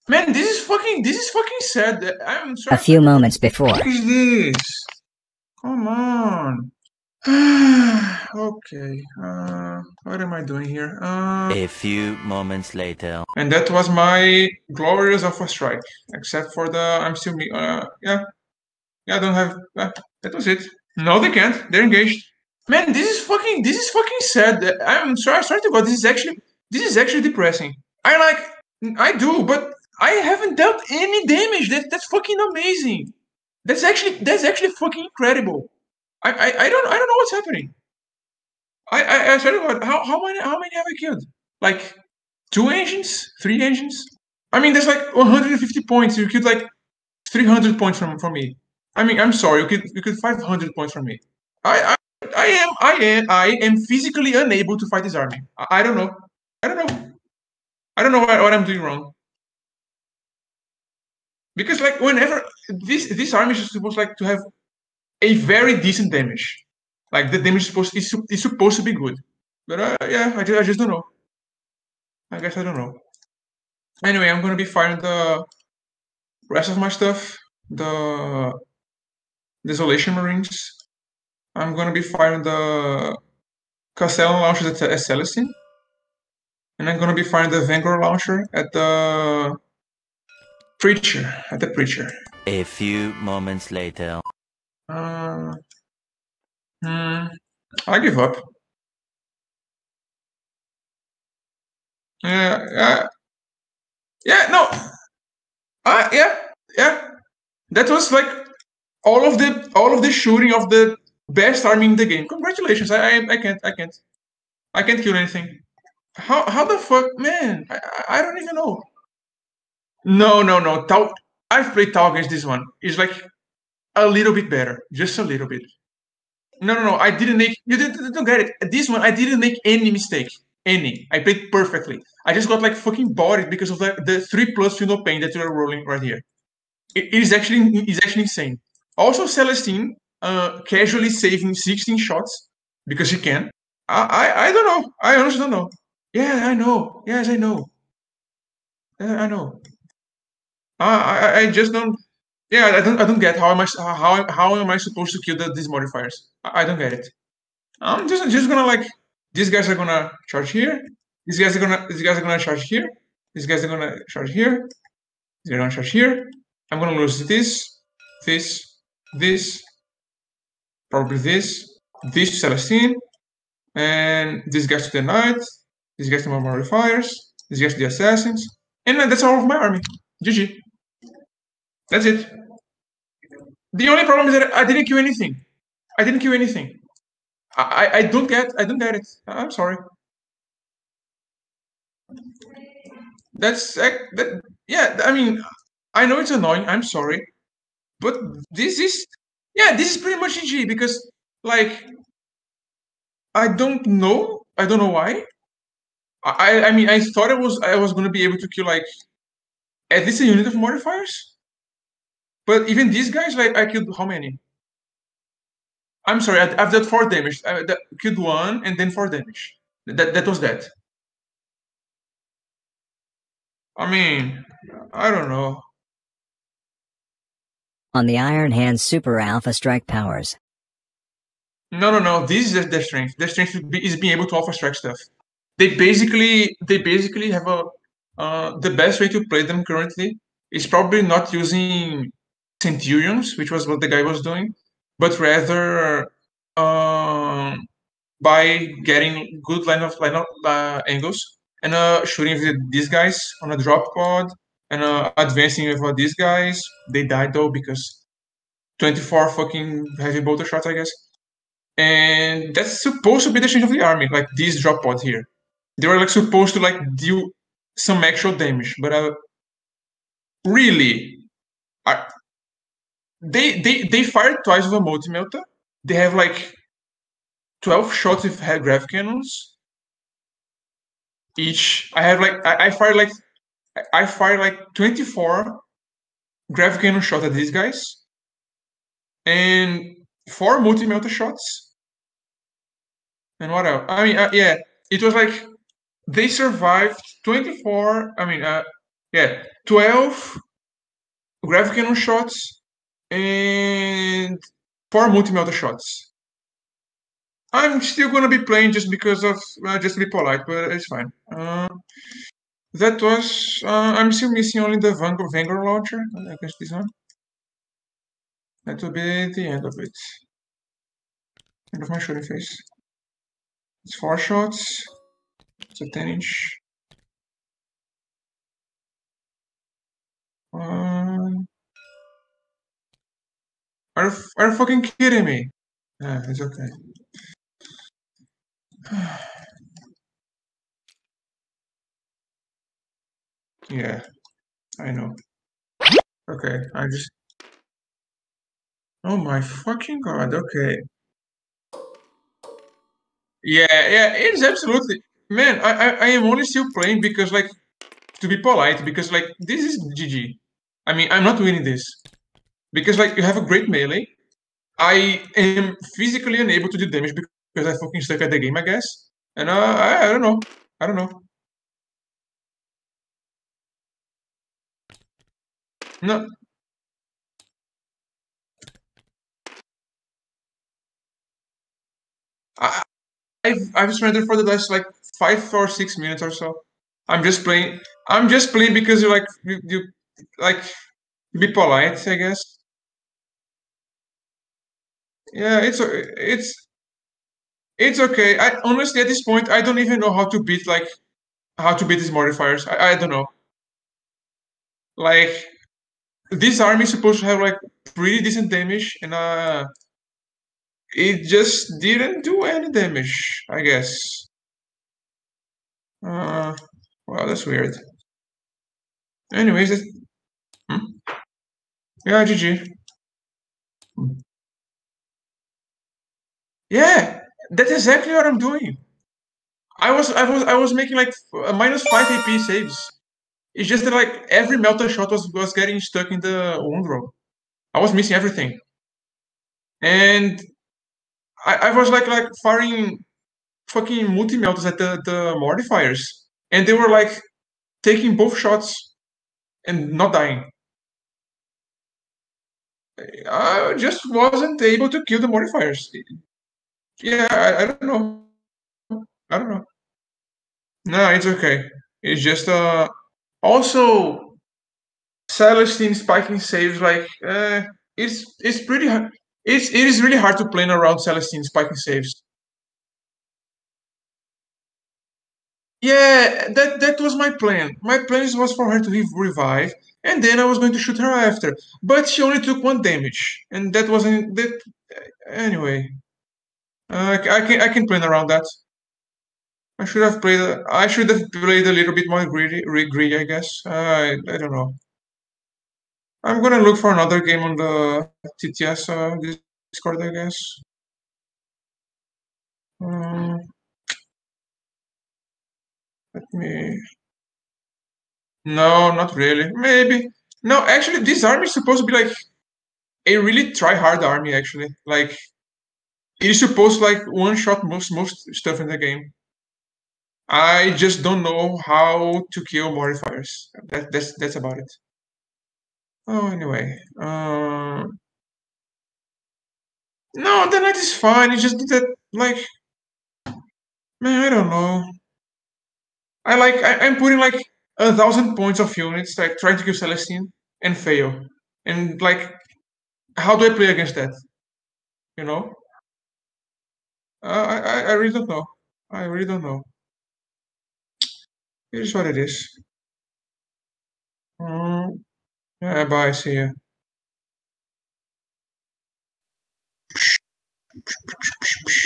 Man, this is fucking sad. I'm sorry. A few moments before. What is this? Come on. Okay. What am I doing here? A few moments later. And that was my glorious Alpha Strike. Except for the I'm still yeah. I don't have that was it. No, they can't. They're engaged. Man, this is fucking sad. I'm sorry to God. This is actually depressing. I do, but I haven't dealt any damage. That's fucking amazing. That's actually fucking incredible. I don't know what's happening. I swear to God, how many have I killed? Like 2 engines, 3 engines. I mean, that's like 150 points. You killed like 300 points from me. I mean, I'm sorry. You killed 500 points from me. I am physically unable to fight this army. I don't know. I don't know. I don't know what I'm doing wrong. Because like whenever this army is supposed like to have a very decent damage, like the damage is supposed to be good, but yeah, I just don't know. I guess I don't know. Anyway, I'm gonna be firing the rest of my stuff, the Desolation Marines. I'm gonna be firing the Castellan launchers at Celestine, and I'm gonna be firing the Vanguard launcher at the Preacher. A few moments later. I give up. Yeah, no. Yeah. That was like all of the shooting of the best army in the game. Congratulations. I can't kill anything. How the fuck, man? I don't even know. No. Tau. I've played Tau against this one. It's like a little bit better, just a little bit. No. I didn't make. You don't get it. This one, I didn't make any mistake. Any. I played perfectly. I just got like fucking bodied because of the 3+ feel no pain that you are rolling right here. It is actually insane. Also, Celestine casually saving 16 shots because she can. I don't know. I honestly don't know. Yeah, I know. Yes, I know. I know. I just don't. Yeah, I don't get how am I supposed to kill these modifiers? I don't get it. I'm just gonna like these guys are gonna charge here. These guys are gonna charge here. These guys are gonna charge here. They're gonna charge here. I'm gonna lose this, probably this to Celestine, and these guys to the Knight, these guys to my modifiers, these guys to the Assassins, and that's all of my army. GG. That's it. The only problem is that I didn't kill anything. I don't get it. I'm sorry. Yeah. I mean, I know it's annoying. I'm sorry, but this is pretty much GG because like I don't know why. I mean I thought I was gonna be able to kill like at least a unit of modifiers, but even these guys like I killed how many? I'm sorry, I've done 4 damage. I killed 1 and then 4 damage. That was that. I mean, I don't know. On the Iron Hand Super Alpha Strike powers. No. This is their strength. Their strength is being able to Alpha Strike stuff. They basically have the best way to play them currently is probably not using Centurions, which was what the guy was doing, but rather by getting good line of angles and shooting with these guys on a drop pod and advancing with these guys. They died though because 24 fucking heavy bolter shots, I guess. And that's supposed to be the change of the army, like this drop pod here. They were like supposed to like deal some actual damage, but really, they fired twice with a multi-melta. They have like 12 shots with head grav cannons each. I fired like 24 grav cannon shots at these guys and 4 multi-melta shots. And what else? I mean, yeah, it was like they survived 24. I mean, yeah, 12 graphic cannon shots and 4 multi-melter shots. I'm still gonna be playing just because of just to be polite, but it's fine. That was I'm still missing only the Vanguard launcher. I guess this one. That will be the end of it. End of my shooting phase. It's 4 shots. It's a 10-inch. Are you fucking kidding me? Yeah, it's okay. Yeah, I know. Okay, I just. Oh my fucking god, okay. Yeah, it's absolutely. Man, I am only still playing because, like, to be polite, because, like, this is GG. I mean, I'm not winning this. Because, like, you have a great melee. I am physically unable to do damage because I fucking suck at the game, I guess. And I don't know. I don't know. No. I've surrendered for the last like 5 or 6 minutes or so. I'm just playing. I'm just playing because you like be polite, I guess. Yeah, it's okay. I honestly at this point I don't even know how to beat these modifiers. I don't know. Like this army is supposed to have like pretty decent damage, and it just didn't do any damage. I guess. Uh, well, that's weird. Anyways, hmm? Yeah, GG. Yeah, that's exactly what I'm doing. I was making like -5 AP saves. It's just that like every melter shot was getting stuck in the wound row. I was missing everything, and I was like firing fucking multi melters at the modifiers, and they were like taking both shots and not dying. I just wasn't able to kill the modifiers. Yeah, I don't know. I don't know. No, it's okay. It's just also Celestine spiking saves like it's pretty hard. It is really hard to plan around Celestine spiking saves. Yeah, that was my plan. My plan was for her to revive, and then I was going to shoot her after. But she only took 1 damage, and that wasn't that. Anyway, I can plan around that. I should have played a little bit more greedy, I guess. I don't know. I'm gonna look for another game on the TTS Discord, I guess. Um, let me. No, not really. Maybe. No, actually, this army is supposed to be like a really try-hard army. Actually, like it is supposed to like one-shot most stuff in the game. I just don't know how to kill modifiers. That's about it. Oh, anyway. No, the night is fine. It's just that like, man, I don't know. I'm putting like 1,000 points of units, like trying to kill Celestine and fail. And like, how do I play against that? You know? I really don't know. I really don't know. It is what it is. Yeah, bye. See ya.